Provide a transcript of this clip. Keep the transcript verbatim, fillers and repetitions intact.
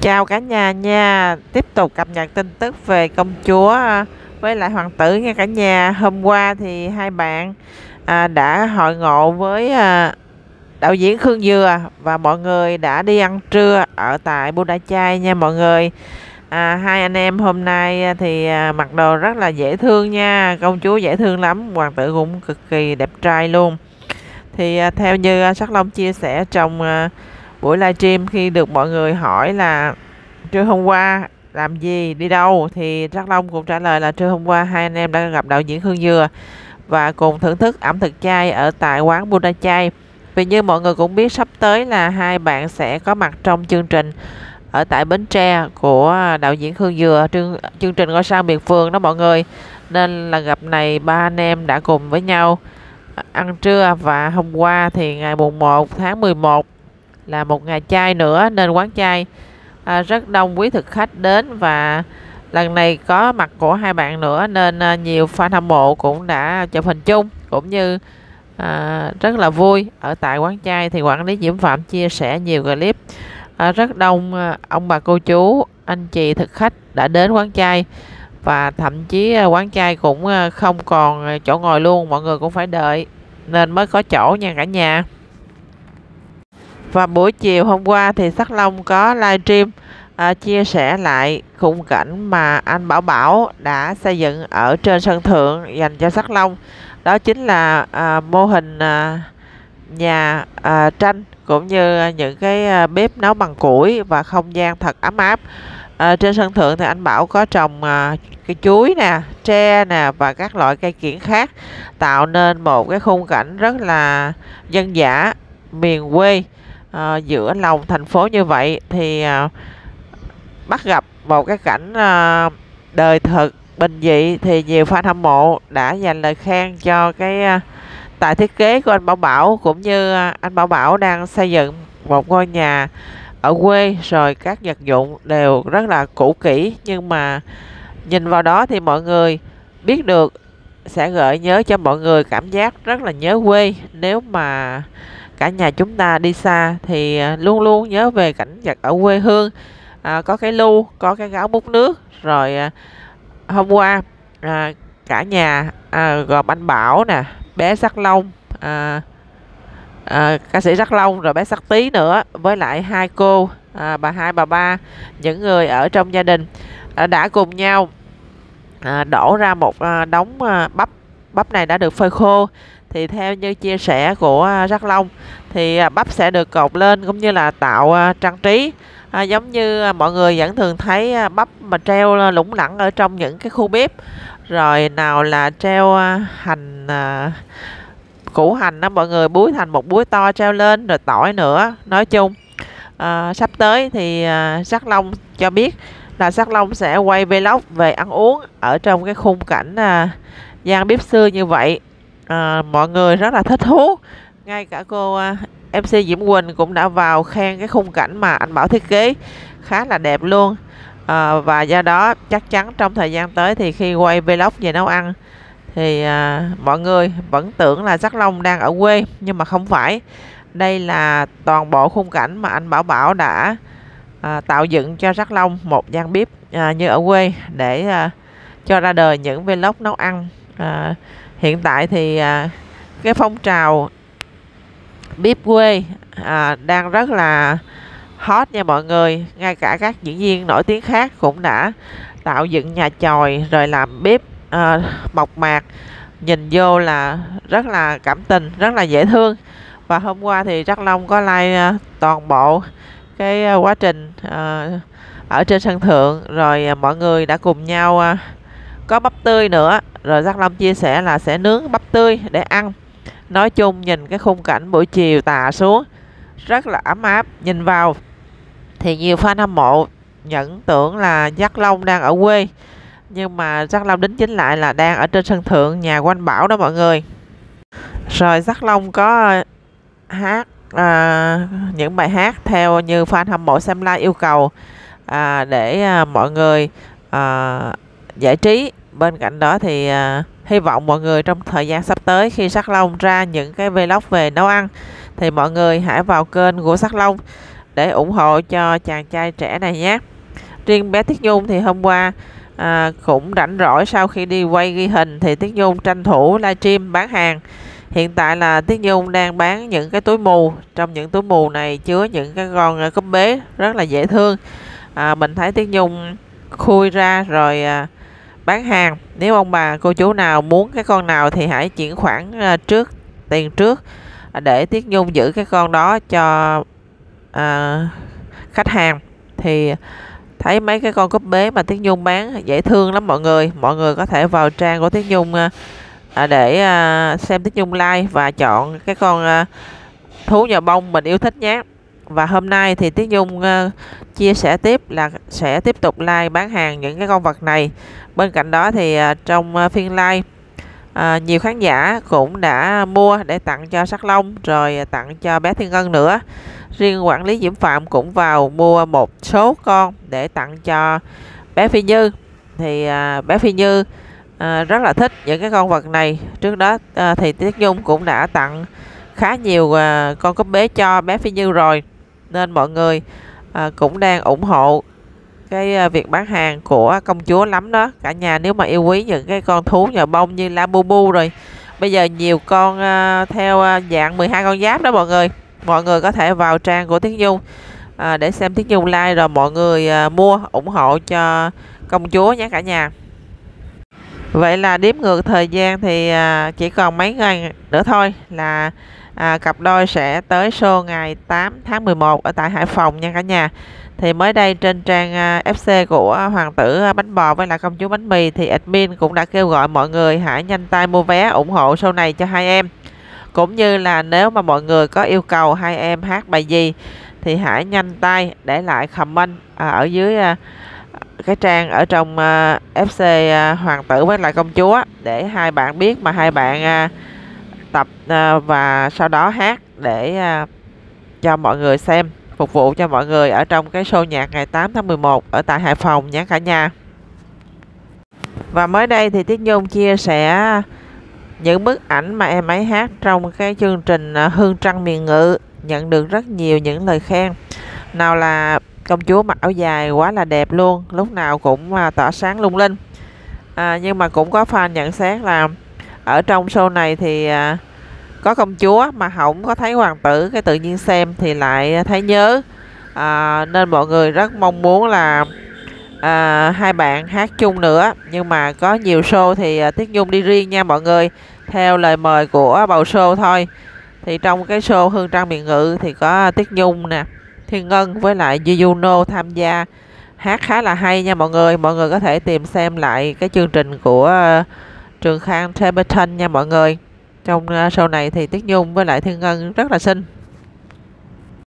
Chào cả nhà nha, tiếp tục cập nhật tin tức về công chúa à, với lại hoàng tử nha cả nhà. Hôm qua thì hai bạn à, đã hội ngộ với à, đạo diễn Khương Dừa và mọi người đã đi ăn trưa ở tại Buddha Chai nha mọi người. À, hai anh em hôm nay thì à, mặc đồ rất là dễ thương nha, công chúa dễ thương lắm, hoàng tử cũng cực kỳ đẹp trai luôn. Thì à, theo như à, Sắc Long chia sẻ trong à, buổi livestream khi được mọi người hỏi là trưa hôm qua làm gì, đi đâu, thì Trắc Long cũng trả lời là trưa hôm qua hai anh em đã gặp đạo diễn Khương Dừa và cùng thưởng thức ẩm thực chay ở tại quán Buddha Chay. Vì như mọi người cũng biết, sắp tới là hai bạn sẽ có mặt trong chương trình ở tại Bến Tre của đạo diễn Khương Dừa, chương, chương trình Ngôi Sao Miệt Vườn đó mọi người. Nên là gặp này ba anh em đã cùng với nhau ăn trưa. Và hôm qua thì ngày mùng một tháng mười một là một ngày chay nữa, nên quán chay à, rất đông quý thực khách đến. Và lần này có mặt của hai bạn nữa nên à, nhiều fan hâm mộ cũng đã chụp hình chung, cũng như à, rất là vui. Ở tại quán chay thì quản lý Diễm Phạm chia sẻ nhiều clip à, rất đông à, ông bà cô chú anh chị thực khách đã đến quán chay. Và thậm chí à, quán chay cũng à, không còn chỗ ngồi luôn, mọi người cũng phải đợi nên mới có chỗ nha cả nhà. Và buổi chiều hôm qua thì Sắc Long có livestream à, chia sẻ lại khung cảnh mà anh Bảo Bảo đã xây dựng ở trên sân thượng dành cho Sắc Long. Đó chính là à, mô hình à, nhà à, tranh, cũng như những cái à, bếp nấu bằng củi và không gian thật ấm áp. À, trên sân thượng thì anh Bảo có trồng à, cây chuối nè, tre nè và các loại cây kiểng khác, tạo nên một cái khung cảnh rất là dân dã miền quê. À, giữa lòng thành phố như vậy thì à, bắt gặp một cái cảnh à, đời thực bình dị, thì nhiều fan hâm mộ đã dành lời khen cho cái à, tài thiết kế của anh Bảo Bảo, cũng như à, anh Bảo Bảo đang xây dựng một ngôi nhà ở quê, rồi các vật dụng đều rất là cũ kỹ, nhưng mà nhìn vào đó thì mọi người biết được sẽ gợi nhớ cho mọi người cảm giác rất là nhớ quê. Nếu mà cả nhà chúng ta đi xa thì luôn luôn nhớ về cảnh vật ở quê hương. À, có cái lu, có cái gáo múc nước. Rồi à, hôm qua à, cả nhà à, gồm anh Bảo nè, bé Sắc Long, à, à, ca sĩ Sắc Long, rồi bé Sắc Tí nữa, với lại hai cô, à, bà hai bà ba, những người ở trong gia đình à, đã cùng nhau à, đổ ra một à, đống à, bắp. Bắp này đã được phơi khô. Thì theo như chia sẻ của Sắc Long thì bắp sẽ được cột lên cũng như là tạo trang trí, à, giống như mọi người vẫn thường thấy bắp mà treo lủng lẳng ở trong những cái khu bếp, rồi nào là treo hành, à, củ hành đó mọi người, búi thành một búi to treo lên, rồi tỏi nữa. Nói chung à, sắp tới thì à, Sắc Long cho biết là Sắc Long sẽ quay vlog về ăn uống ở trong cái khung cảnh à, gian bếp xưa như vậy. À, mọi người rất là thích thú. Ngay cả cô uh, em xê Diễm Quỳnh cũng đã vào khen cái khung cảnh mà anh Bảo thiết kế khá là đẹp luôn. À, và do đó chắc chắn trong thời gian tới thì khi quay vlog về nấu ăn thì à, mọi người vẫn tưởng là Sắc Long đang ở quê, nhưng mà không phải. Đây là toàn bộ khung cảnh mà anh Bảo Bảo đã à, tạo dựng cho Sắc Long một gian bếp à, như ở quê, để à, cho ra đời những vlog nấu ăn. À, hiện tại thì à, cái phong trào bếp quê à, đang rất là hot nha mọi người. Ngay cả các diễn viên nổi tiếng khác cũng đã tạo dựng nhà chòi rồi làm bếp à, mộc mạc, nhìn vô là rất là cảm tình, rất là dễ thương. Và hôm qua thì Trắc Long có like à, toàn bộ cái à, quá trình à, ở trên sân thượng, rồi à, mọi người đã cùng nhau à, có bắp tươi nữa, rồi Sắc Long chia sẻ là sẽ nướng bắp tươi để ăn. Nói chung nhìn cái khung cảnh buổi chiều tà xuống rất là ấm áp. Nhìn vào thì nhiều fan hâm mộ nhận tưởng là Sắc Long đang ở quê, nhưng mà Sắc Long đính chính lại là đang ở trên sân thượng nhà của anh Bảo đó mọi người. Rồi Sắc Long có hát à, những bài hát theo như fan hâm mộ xem live yêu cầu, à, để à, mọi người à, giải trí. Bên cạnh đó thì à, hy vọng mọi người trong thời gian sắp tới khi Sắc Long ra những cái vlog về nấu ăn thì mọi người hãy vào kênh của Sắc Long để ủng hộ cho chàng trai trẻ này nhé. Riêng bé Tiết Nhung thì hôm qua à, cũng rảnh rỗi, sau khi đi quay ghi hình thì Tiết Nhung tranh thủ livestream bán hàng. Hiện tại là Tiết Nhung đang bán những cái túi mù. Trong những túi mù này chứa những cái con cúp bế rất là dễ thương. à, Mình thấy Tiết Nhung khui ra rồi à, bán hàng. Nếu ông bà cô chú nào muốn cái con nào thì hãy chuyển khoản à, trước tiền trước, à, để Tiết Nhung giữ cái con đó cho à, khách hàng. Thì thấy mấy cái con cúp bế mà Tiết Nhung bán dễ thương lắm mọi người. Mọi người có thể vào trang của Tiết Nhung à, để à, xem Tiết Nhung like và chọn cái con à, thú nhờ bông mình yêu thích nhé. Và hôm nay thì Tiết Nhung à, chia sẻ tiếp là sẽ tiếp tục like bán hàng những cái con vật này. Bên cạnh đó thì à, trong à, phiên like à, nhiều khán giả cũng đã mua để tặng cho Sắc Long, rồi tặng cho bé Thiên Ngân nữa. Riêng quản lý Diễm Phạm cũng vào mua một số con để tặng cho bé Phi Như. Thì à, bé Phi Như à, rất là thích những cái con vật này. Trước đó à, thì Tiết Nhung cũng đã tặng khá nhiều à, con cúp bế cho bé Phi Như rồi. Nên mọi người à, cũng đang ủng hộ cái à, việc bán hàng của công chúa lắm đó. Cả nhà nếu mà yêu quý những cái con thú nhờ bông như Labubu, rồi bây giờ nhiều con à, theo à, dạng mười hai con giáp đó mọi người. Mọi người có thể vào trang của Tiết Nhung à, để xem Tiết Nhung like, rồi mọi người à, mua ủng hộ cho công chúa nhé cả nhà. Vậy là đếm ngược thời gian thì à, chỉ còn mấy ngày nữa thôi là à, cặp đôi sẽ tới show ngày tám tháng mười một ở tại Hải Phòng nha cả nhà. Thì mới đây trên trang à, ép xê của Hoàng tử Bánh Bò với lại công chúa Bánh Mì thì admin cũng đã kêu gọi mọi người hãy nhanh tay mua vé ủng hộ show này cho hai em. Cũng như là nếu mà mọi người có yêu cầu hai em hát bài gì thì hãy nhanh tay để lại comment à, ở dưới à, cái trang ở trong à, ép xê à, Hoàng tử với lại công chúa, để hai bạn biết mà hai bạn à, tập à, và sau đó hát để à, cho mọi người xem, phục vụ cho mọi người ở trong cái show nhạc ngày tám tháng mười một ở tại Hải Phòng nhé cả nhà. Và mới đây thì Tiết Nhung chia sẻ những bức ảnh mà em ấy hát trong cái chương trình Hương Trăng Miền Ngự, nhận được rất nhiều những lời khen. Nào là công chúa mặc áo dài quá là đẹp luôn, lúc nào cũng tỏa sáng lung linh. à, Nhưng mà cũng có fan nhận xét là ở trong show này thì à, có công chúa mà không có thấy hoàng tử, cái tự nhiên xem thì lại thấy nhớ. à, Nên mọi người rất mong muốn là à, hai bạn hát chung nữa. Nhưng mà có nhiều show thì à, Tiết Nhung đi riêng nha mọi người, theo lời mời của bầu show thôi. Thì trong cái show Hương Trăng Miền Ngự thì có Tiết Nhung nè, Thiên Ngân với lại Yuno tham gia, hát khá là hay nha mọi người. Mọi người có thể tìm xem lại cái chương trình của uh, Trường Khang Theberton nha mọi người. Trong uh, show này thì Tiết Nhung với lại Thiên Ngân rất là xinh.